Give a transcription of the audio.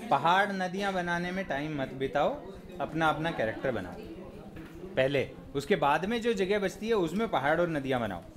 पहाड़ नदियाँ बनाने में टाइम मत बिताओ, अपना अपना कैरेक्टर बनाओ पहले, उसके बाद में जो जगह बचती है उसमें पहाड़ और नदियाँ बनाओ।